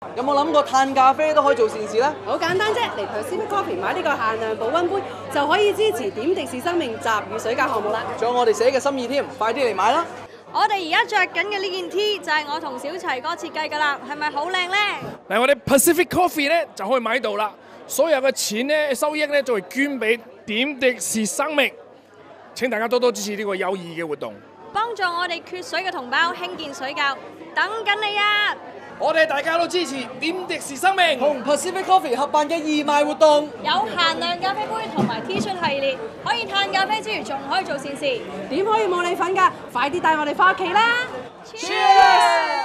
有冇諗過嘆咖啡都可以做善事呢？ 好簡單啫，嚟 Pacific Coffee 買呢個限量保溫杯就可以支持點滴是生命集雨水教項目啦。 仲有我哋寫嘅心意添，快啲嚟買啦！ 我哋而家着緊嘅呢件 T 就係我同小齊哥設計㗎啦，係咪好靚呢？ 嗱，我哋 Pacific Coffee 咧就可以買到啦，所有嘅錢咧收益咧就會捐俾點滴是生命。請大家多多支持呢個有意義嘅活動， 幫助我哋缺水嘅同胞興建水窖，等緊你啊！ 我哋大家都支持點滴是生命同 Pacific Coffee 合辦嘅義賣活動， 有限量咖啡杯同埋 T 恤系列，可以嘆咖啡之餘仲可以做善事， 點可以冇你份㗎？快啲帶我哋返屋企啦！ Cheers！